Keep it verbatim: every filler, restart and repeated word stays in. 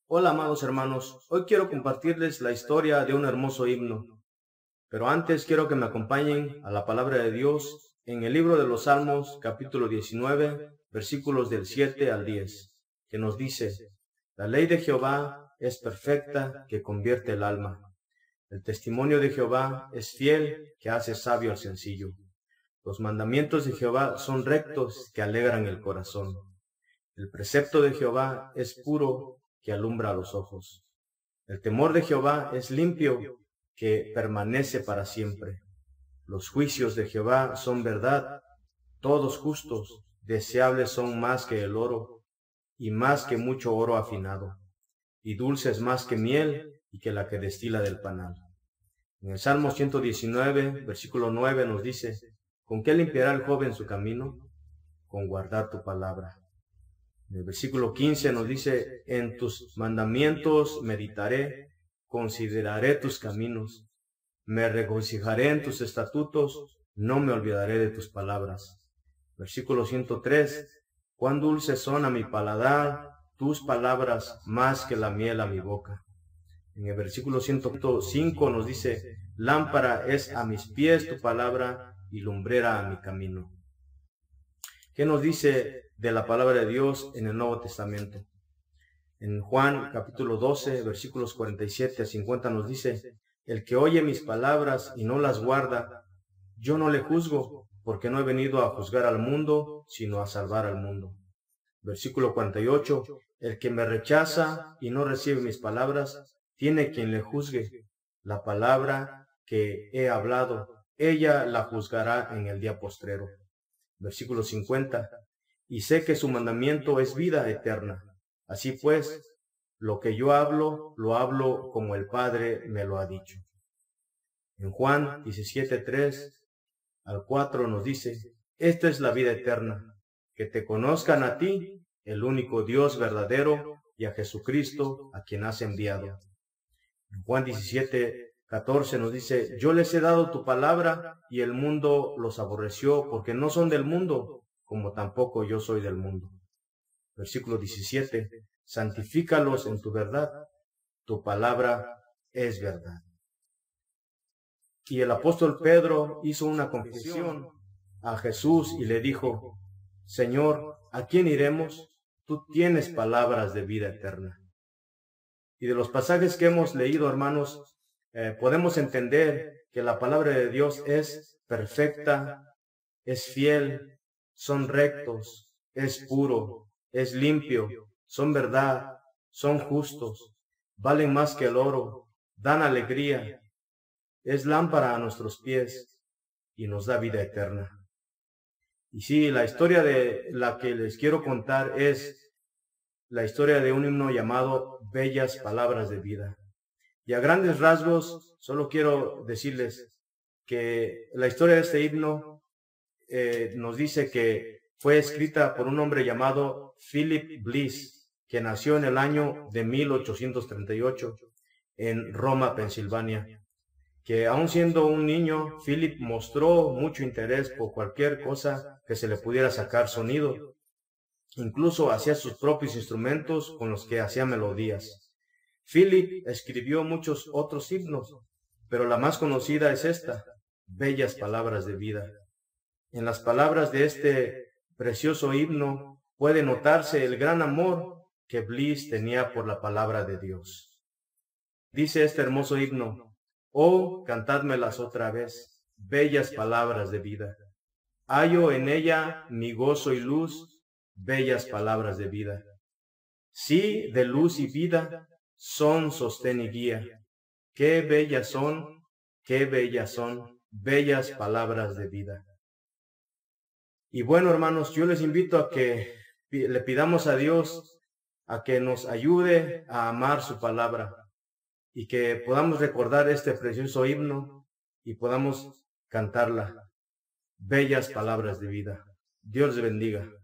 Hola amados hermanos, hoy quiero compartirles la historia de un hermoso himno, pero antes quiero que me acompañen a la palabra de Dios en el libro de los Salmos, capítulo diecinueve, versículos del siete al diez, que nos dice: La ley de Jehová es perfecta, que convierte el alma. El testimonio de Jehová es fiel, que hace sabio al sencillo. Los mandamientos de Jehová son rectos, que alegran el corazón. El precepto de Jehová es puro, que alumbra los ojos. El temor de Jehová es limpio, que permanece para siempre. Los juicios de Jehová son verdad, todos justos, deseables son más que el oro, y más que mucho oro afinado, y dulces más que miel, y que la que destila del panal. En el Salmo ciento diecinueve, versículo nueve nos dice: ¿Con qué limpiará el joven su camino? Con guardar tu palabra. En el versículo quince nos dice: En tus mandamientos meditaré, consideraré tus caminos, me regocijaré en tus estatutos, no me olvidaré de tus palabras. Versículo ciento tres: Cuán dulces son a mi paladar tus palabras, más que la miel a mi boca. En el versículo ciento cinco nos dice: Lámpara es a mis pies tu palabra y lumbrera a mi camino. ¿Qué nos dice de la palabra de Dios en el Nuevo Testamento? En Juan capítulo doce, versículos cuarenta y siete a cincuenta nos dice: El que oye mis palabras y no las guarda, yo no le juzgo, porque no he venido a juzgar al mundo, sino a salvar al mundo. Versículo cuarenta y ocho: El que me rechaza y no recibe mis palabras, tiene quien le juzgue. La palabra que he hablado, ella la juzgará en el día postrero. Versículo cincuenta: Y sé que su mandamiento es vida eterna. Así pues, lo que yo hablo, lo hablo como el Padre me lo ha dicho. En Juan diecisiete, tres al cuatro nos dice: Esta es la vida eterna, que te conozcan a ti, el único Dios verdadero, y a Jesucristo, a quien has enviado. En Juan diecisiete, catorce nos dice: Yo les he dado tu palabra, y el mundo los aborreció, porque no son del mundo, como tampoco yo soy del mundo. Versículo diecisiete: Santifícalos en tu verdad, tu palabra es verdad. Y el apóstol Pedro hizo una confesión a Jesús y le dijo: Señor, ¿a quién iremos? Tú tienes palabras de vida eterna. Y de los pasajes que hemos leído, hermanos, eh, podemos entender que la palabra de Dios es perfecta, es fiel, son rectos, es puro, es limpio, son verdad, son justos, valen más que el oro, dan alegría, es lámpara a nuestros pies y nos da vida eterna. Y sí, la historia de la que les quiero contar es la historia de un himno llamado Bellas Palabras de Vida. Y a grandes rasgos, solo quiero decirles que la historia de este himno eh, nos dice que fue escrita por un hombre llamado Philip Bliss, que nació en el año de mil ochocientos treinta y ocho en Roma, Pensilvania. Que aun siendo un niño, Philip mostró mucho interés por cualquier cosa que se le pudiera sacar sonido. Incluso hacía sus propios instrumentos con los que hacía melodías. Philip escribió muchos otros himnos, pero la más conocida es esta: Bellas Palabras de Vida. En las palabras de este precioso himno puede notarse el gran amor que Bliss tenía por la palabra de Dios. Dice este hermoso himno: Oh, cantádmelas otra vez, bellas palabras de vida. Hallo en ella mi gozo y luz, bellas palabras de vida. Sí, de luz y vida, son sostén y guía. Qué bellas son, qué bellas son, bellas palabras de vida. Y bueno, hermanos, yo les invito a que le pidamos a Dios a que nos ayude a amar su palabra y que podamos recordar este precioso himno y podamos cantarla. Bellas palabras de vida. Dios les bendiga.